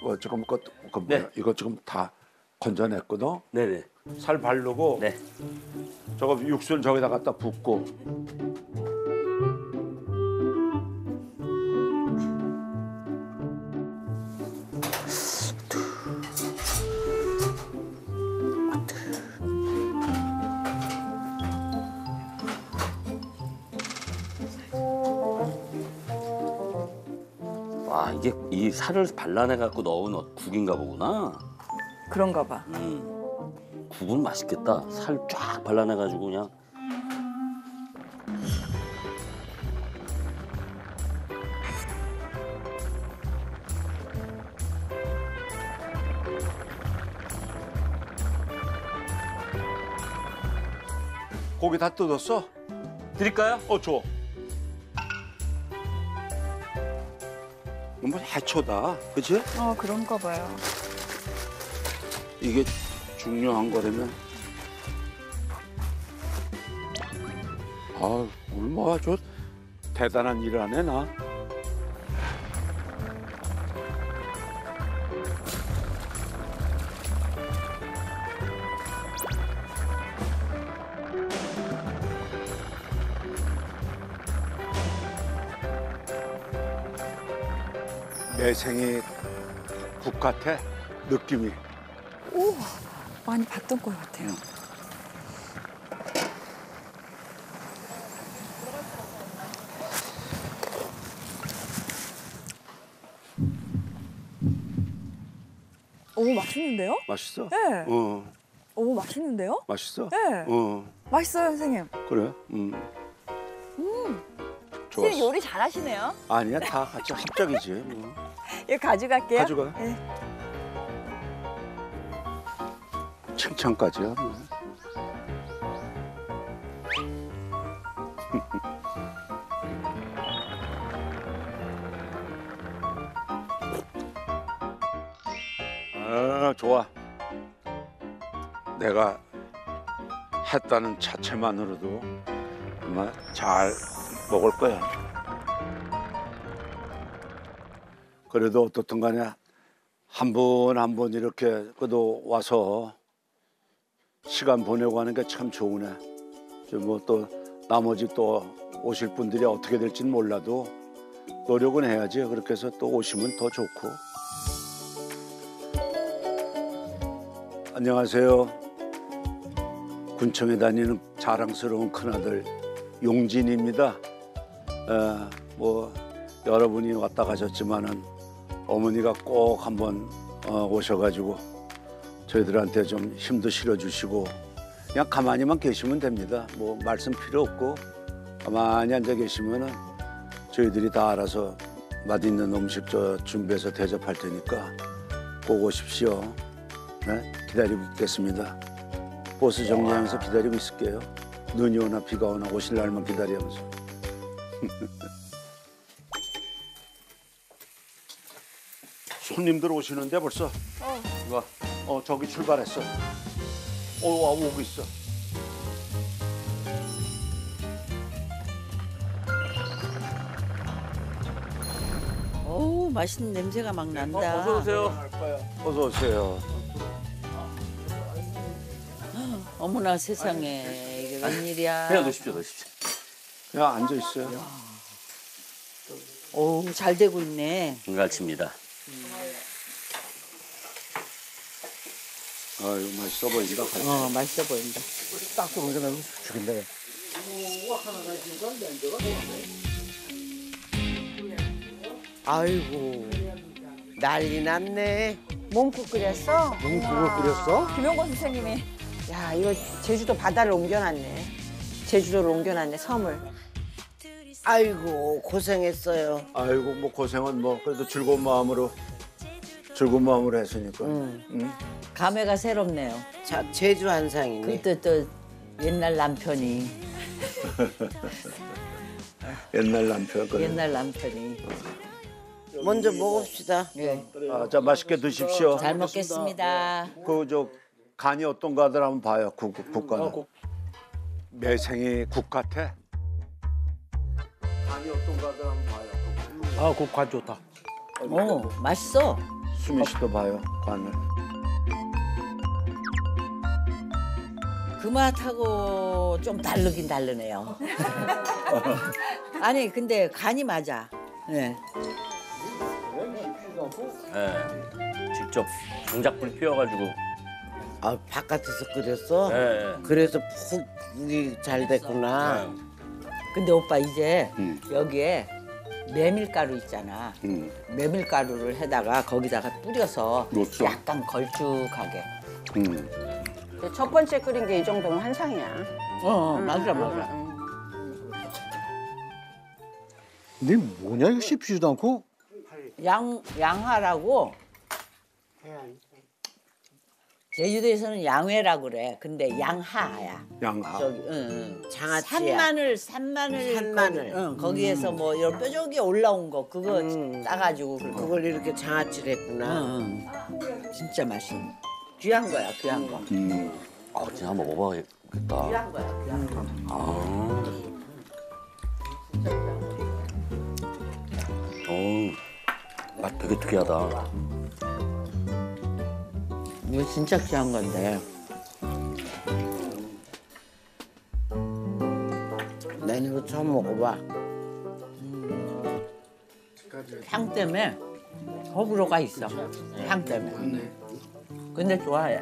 지금 네. 이거 지금 다 건져냈거든. 네네. 살 바르고 네. 저거 육수를 저기다 갖다 붓고. 와, 이게 이 살을 발라내 갖고 넣은 국인가 보구나. 그런가 봐. 국은 맛있겠다. 살 쫙 발라내 가지고 그냥. 고기 다 뜯었어? 드릴까요? 줘. 뭐 해초다, 그치? 그런가 봐요. 이게 중요한 거라면. 얼마나 저 대단한 일을 하네, 나. 매생이 국 같아, 느낌이. 오, 많이 봤던 것 같아요. 오, 맛있는데요? 맛있어? 네. 어, 오, 맛있는데요? 맛있어? 네. 맛있어요, 선생님. 그래? 좋았어. 선생님 요리 잘하시네요. 아니야, 다 같이 합작이지. 뭐. 이거 가져갈게요. 가져가. 네. 칭찬까지야. 뭐. 좋아. 내가 했다는 자체만으로도 정말 잘 먹을 거야. 그래도 어떻든 간에 한 분 한 분 이렇게 그래도 와서 시간 보내고 하는 게 참 좋으네. 뭐 또 나머지 또 오실 분들이 어떻게 될지는 몰라도 노력은 해야지. 그렇게 해서 또 오시면 더 좋고. 안녕하세요. 군청에 다니는 자랑스러운 큰아들 용진입니다. 뭐 여러분이 왔다 가셨지만은 어머니가 꼭 한번 오셔가지고 저희들한테 좀 힘도 실어주시고 그냥 가만히만 계시면 됩니다. 뭐 말씀 필요 없고 가만히 앉아 계시면은 저희들이 다 알아서 맛있는 음식 준비해서 대접할 테니까 꼭 오십시오. 네? 기다리고 있겠습니다. 버스 정류장에서 기다리고 있을게요. 눈이 오나 비가 오나 오실 날만 기다리면서. 손님들 오시는데 벌써. 이거. 저기 출발했어. 오고 있어. 오, 맛있는 냄새가 막 난다. 어서 오세요. 어서 오세요. 어머나 세상에, 이게 웬일이야. 그냥 넣으십시오. 그냥 앉아 있어요. 오, 잘 되고 있네. 금갈치입니다. 이거 맛있어 보인다. 맛있어 보인다. 딱 들어오니까 죽인다. 아이고 난리 났네. 몸국 끓였어? 뭉국을 끓였어? 김용건 선생님이. 야, 이거 제주도 바다를 옮겨놨네. 제주도를 옮겨놨네, 섬을. 아이고 고생했어요. 아이고 뭐 고생은 뭐 그래도 즐거운 마음으로 했으니까. 응? 감회가 새롭네요. 자 제주 한상이네. 그때 또 옛날 남편이. 옛날 남편. 그래. 옛날 남편이. 먼저 먹읍시다. 예. 자 맛있게 드십시오. 잘 먹겠습니다. 그 간이 어떤가들 한번 봐요. 국간은. 매생이 국 같아. 간이 어떤가들 한번 봐요. 국간 좋다. 오, 맛있어. 수민 씨도 봐요 간을. 그 맛하고 좀 다르긴 다르네요. 아니 근데 간이 맞아. 네. 예. 직접 장작불 피워가지고. 아 바깥에서 끓였어? 예. 그래서 푹이 잘 됐구나. 근데 오빠 이제 음. 여기에 메밀가루 있잖아. 메밀가루를 해다가 거기다가 뿌려서 넣었어. 약간 걸쭉하게. 첫 번째 끓인 게 이 정도면 한상이야. 맞아 맞아. 근데 뭐냐 이거 씹히지도 않고? 양하라고. 제주도에서는 양회라고 그래. 근데 양하야. 양하. 저기, 응. 장아찌야. 산마늘. 응, 거기에서 뭐 이런 뾰족이 올라온 거 그거 따가지고 그걸 이렇게 장아찌를 했구나. 진짜 맛있는. 귀한 거야, 귀한 거. 아, 진짜 한번 먹어봐야겠다. 귀한 거야, 귀한 거. 아. 어우, 맛 되게 특이하다. 이거 진짜 귀한 건데. 난 이거 처음 먹어봐. 향 때문에 호불호가 있어. 향 때문에. 근데 좋아해.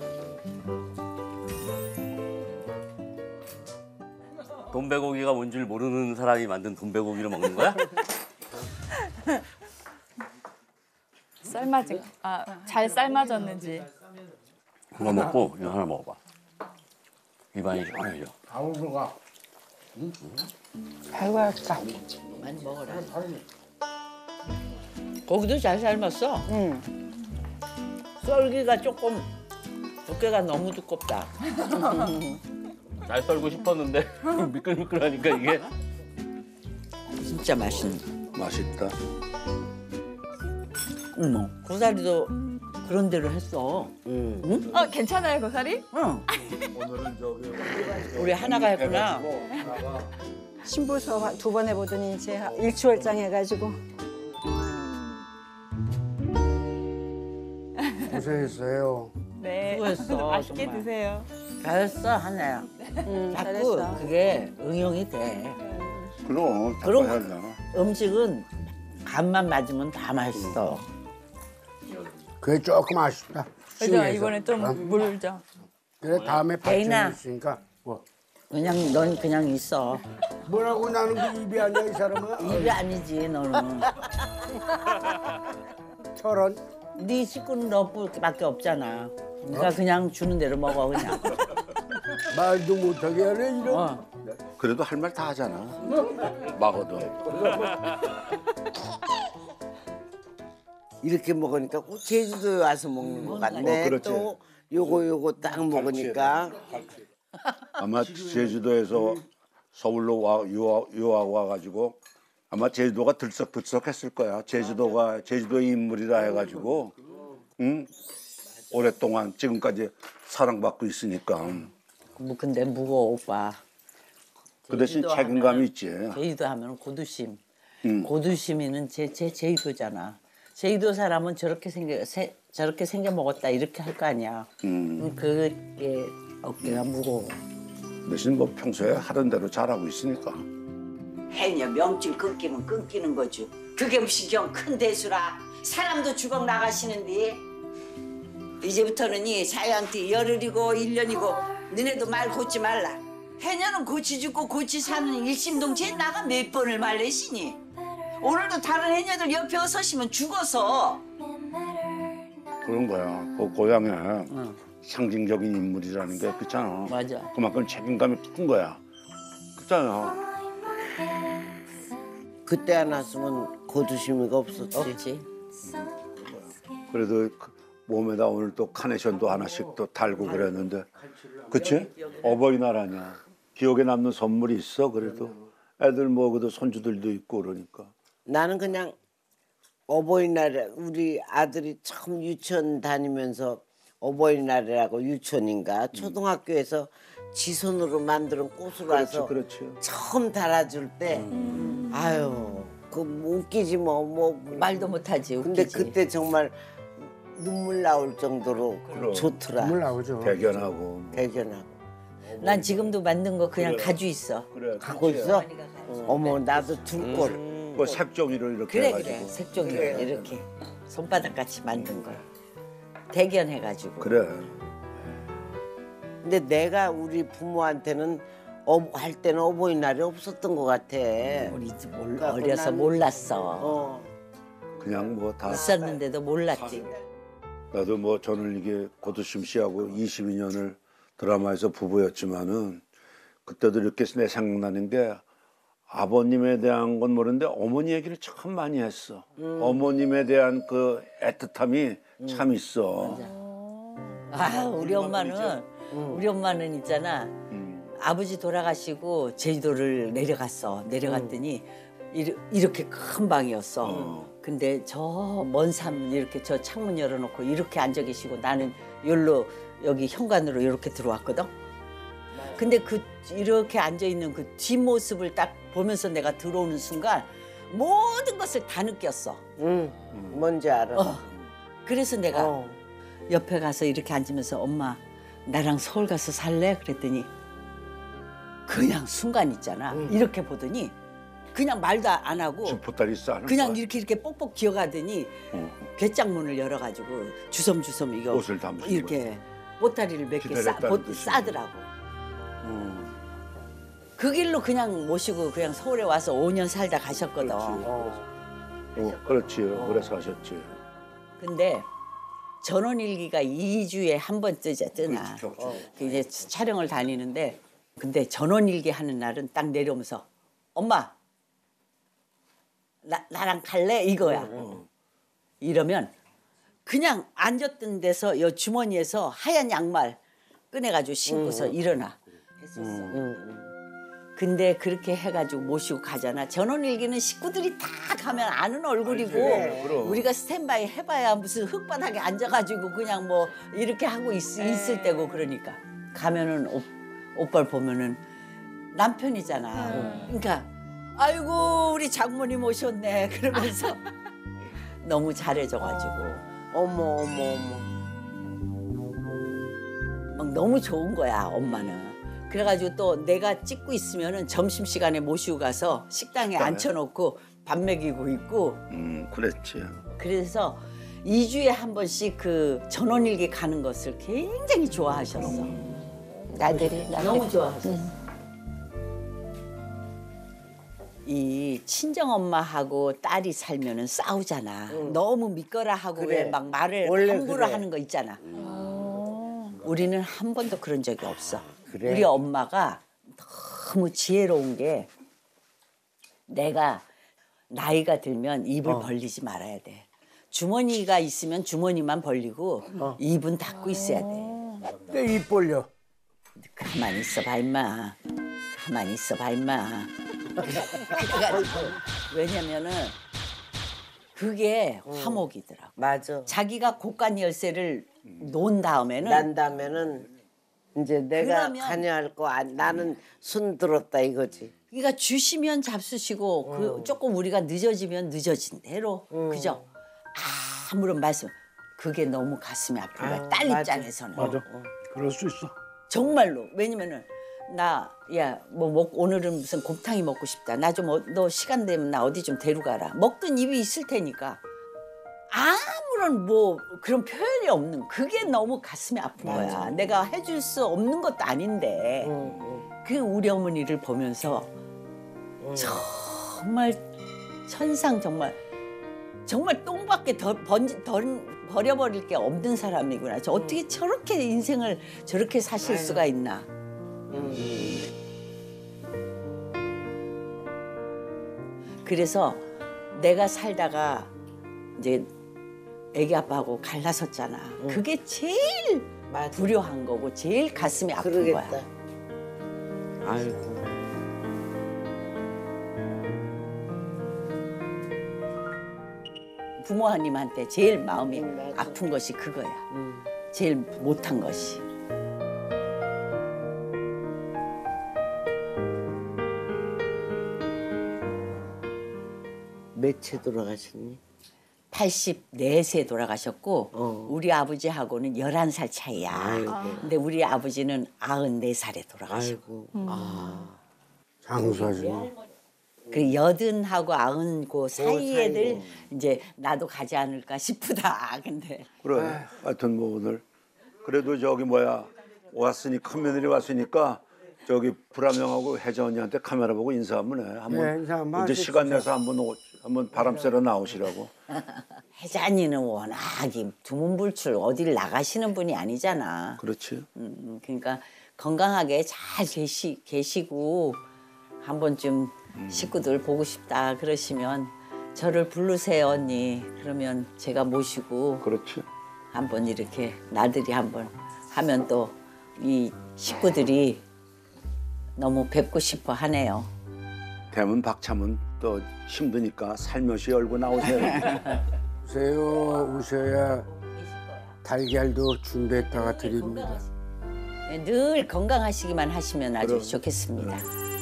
돈베고기가 뭔 줄 모르는 사람이 만든 돈베고기를 먹는 거야? 삶아진 잘 삶아졌는지. 하나 먹고 이거 하나 먹어봐. 입안이 시원해져. 달고야겠다. 많이 먹어라. 고기도 잘 삶았어. 썰기가 조금 두께가 너무 두껍다. 잘 썰고 싶었는데 미끌미끌하니까 이게. 진짜 맛있는. 맛있다. 고사리도 그런 대로 했어. 괜찮아요 고사리? 응. 오늘은 저기 우리 하나가 했구나. 신부서 2번 해보더니 이제 일취월장 해가지고. 고생했어요. 네. 수고했어, 맛있게 정말. 드세요. 잘했어 하나야. 자꾸 잘했어. 그게 응용이 돼. 그럼 그럼- 해야 되나? 음식은 간만 맞으면 다 맛있어. 그게 조금 아쉽다. 그죠? 시내에서. 이번에 좀 물죠. 그래 다음에 대인아. 발전이 있으니까. 뭐. 그냥 넌 그냥 있어. 뭐라고 나는 그 입이 아니야 이 사람은. 입이 아니지 너는. 저런. 네 식구는 너밖에 없잖아. 그러니까 그냥 주는 대로 먹어 그냥. 말도 못하게 하네 이런. 어. 그래도 할 말 다 하잖아. 막어도. 이렇게 먹으니까 꼭 제주도에 와서 먹는 것 같네. 그렇지. 또 요거 딱 먹으니까. 아마 제주도에서 서울로 유학 와가지고 아마 제주도가 들썩들썩했을 거야. 제주도의 인물이라 해가지고, 응? 오랫동안 지금까지 사랑받고 있으니까. 뭐 근데 무거워 오빠. 그 대신 제주도 책임감이 하면은- 있지. 제주도 하면 고두심. 음. 고두심이는 제주도잖아. 제주도 사람은 저렇게 생겨 먹었다 이렇게 할 거 아니야. 그게 어깨가 무거워. 대신 뭐 평소에 하던 대로 잘하고 있으니까. 해녀 명줄 끊기면 끊기는 거죠. 그게 무슨 큰 대수라. 사람도 주걱 나가시는데 이제부터는 이 자유한테 열흘이고 1년이고 너네도 말 고치 말라. 해녀는 고치 죽고 고치 사는 일심동체에 나가 몇 번을 말래시니. 오늘도 다른 해녀들 옆에 서시면 죽어서. 그런 거야. 그 고향에 상징적인 인물이라는 게 그렇잖아. 맞아. 그만큼 책임감이 큰 거야. 그렇잖아. 그때 안 왔으면 고두심이가 없었지. 없지. 그래도 그 몸에다 오늘 또 카네이션도 하나씩 또 달고 그랬는데, 그치? 어버이날 아니야. 기억에 남는 선물이 있어. 그래도 애들 뭐 그래도 손주들도 있고 그러니까. 나는 그냥 어버이날에 우리 아들이 처음 유치원 다니면서 어버이날이라고 유치원인가 초등학교에서 지 손으로 만든 꽃을 와서 그렇지. 처음 달아줄 때 아유 그 웃기지 뭐 말도 못하지 근데 웃기지. 그때 정말 눈물 나올 정도로 그럼. 좋더라. 눈물 나오죠. 대견하고. 뭐. 대견하고. 난 지금도 만든 거 그냥 가지고 있어. 그래. 갖고 있어? 어머 나도 두 꼴. 뭐 색종이로 이렇게 그래 해가지고. 그래 색종이 이렇게 손바닥 같이 만든 거 대견해가지고. 그래. 근데 내가 우리 부모한테는 할 때는 어버이날이 없었던 것 같아. 우리 그러니까 어려서 나는- 몰랐어. 어. 그냥 뭐 다. 있었는데도 몰랐지. 나도 뭐 저는 이게 고두심 씨하고 22년을 드라마에서 부부였지만은 그때도 이렇게 내 생각나는 게 아버님에 대한 건 모르는데 어머니 얘기를 참 많이 했어. 어머님에 대한 그 애틋함이 참 있어. 아 우리 엄마는 있잖아. 아버지 돌아가시고 제주도를 내려갔어. 내려갔더니 이렇게 큰 방이었어. 근데 저 먼 산 이렇게 저 창문 열어놓고 이렇게 앉아 계시고 나는 여기로 여기 현관으로 이렇게 들어왔거든. 근데 그 이렇게 앉아 있는 그 뒷모습을 딱 보면서 내가 들어오는 순간 모든 것을 다 느꼈어. 뭔지 알아. 그래서 내가 어. 옆에 가서 이렇게 앉으면서 엄마 나랑 서울 가서 살래? 그랬더니 그냥 순간 있잖아. 이렇게 보더니 그냥 말도 안 하고 지금 보따리 싸는 그냥 거야. 이렇게 뽁뽁 기어가더니 뱃장문을 열어가지고 주섬주섬 이거 옷을 담으신 이렇게 보따리를 몇 개 기다렸다는 뜻이네. 싸더라고. 그 길로 그냥 모시고 그냥 서울에 와서 5년 살다 가셨거든. 그렇지요. 그래서 하셨지. 근데 전원일기가 2주에 한 번 뜨나. 그 이제 촬영을 다니는데 근데 전원일기 하는 날은 딱 내려오면서 엄마 나랑 갈래? 이거야. 이러면 그냥 앉았던 데서 여 주머니에서 하얀 양말 꺼내가지고 신고서 일어나. 했었어. 근데 그렇게 해가지고 모시고 가잖아. 전원일기는 식구들이 다 가면 아는 얼굴이고 그럼. 우리가 스탠바이 해봐야 무슨 흙바닥에 앉아가지고 그냥 뭐 이렇게 하고 있을 때고 그러니까 가면은 오빠를 보면은 남편이잖아. 그러니까 아이고 우리 장모님 오셨네 그러면서 너무 잘해줘가지고 어머. 막 너무 좋은 거야 엄마는. 그래가지고 또 내가 찍고 있으면은 점심시간에 모시고 가서 식당에 앉혀놓고 밥 먹이고 있고 그랬지. 그래서 2주에 한 번씩 그 전원일기 가는 것을 굉장히 좋아하셨어. 나들이 너무 좋아하셨어. 이 친정엄마하고 딸이 살면은 싸우잖아. 너무 믿거라 하고 그래. 왜 막 말을 원래 함부로 그래. 하는 거 있잖아. 우리는 한 번도 그런 적이 없어. 그래. 우리 엄마가 너무 지혜로운 게 내가 나이가 들면 입을 벌리지 말아야 돼. 주머니가 있으면 주머니만 벌리고 입은 닫고 있어야 돼. 내 입 벌려. 가만히 있어봐 임마. 가만히 있어봐 임마. 왜냐면은 그게 화목이더라고. 맞아. 자기가 고간 열쇠를 놓은 다음에는 난다면은 이제 내가 그러면- 관여할 거 나는 손 들었다 이거지. 그러니까 주시면 잡수시고 그 조금 우리가 늦어지면 늦어진 대로 그죠? 아무런 말씀 그게 너무 가슴이 아픈 거야. 딸 맞아. 입장에서는 그럴 수 있어. 정말로. 왜냐면은 나 야 뭐 오늘은 무슨 곰탕이 먹고 싶다. 나 좀 너 시간 되면 나 어디 좀 데려가라. 먹던 입이 있을 테니까 아무런 뭐 그런 표현이 없는 그게 너무 가슴이 아픈 거야. 내가 해줄 수 없는 것도 아닌데 그 우리 어머니를 보면서 정말 천상 정말 똥밖에 버려버릴 게 없는 사람이구나. 저 어떻게 저렇게 인생을 저렇게 사실 수가 있나. 그래서 내가 살다가 이제 애기 아빠하고 갈라섰잖아. 그게 제일 맞아. 불효한 거고 제일 가슴이 아픈 그러겠다. 거야. 아이고. 부모님한테 제일 마음이 맞아. 아픈 것이 그거야. 제일 못한 것이. 몇째 돌아가셨니? 84세 돌아가셨고 우리 아버지하고는 11살 차이야. 아이고. 근데 우리 아버지는 94살에 돌아가셨고. 아이고. 아. 장수하시네. 그 80하고 90 그 사이에들 이제 나도 가지 않을까 싶다. 근데 그래. 하여튼 뭐 오늘 그래도 저기 뭐야 왔으니 큰며느리 왔으니까 저기 불암영하고 혜자 언니한테 카메라 보고 인사 한번 해. 네, 인사 한번 언제 하십시오. 시간 내서 한번 바람 쐬러 나오시라고. 혜자언니는 워낙 두문불출 어딜 나가시는 분이 아니잖아. 그렇지. 그러니까 건강하게 잘 계시고 한 번쯤 식구들 보고 싶다 그러시면 저를 부르세요 언니. 그러면 제가 모시고 그렇지. 한번 이렇게 나들이 한번 하면 또 이 식구들이 너무 뵙고 싶어 하네요. 대문 박차면 또 힘드니까 살며시 열고 나오세요. 오세요. 오셔야 달걀도 준비했다가 드립니다. 늘 건강하시기만 하시면 아주 그럼. 좋겠습니다.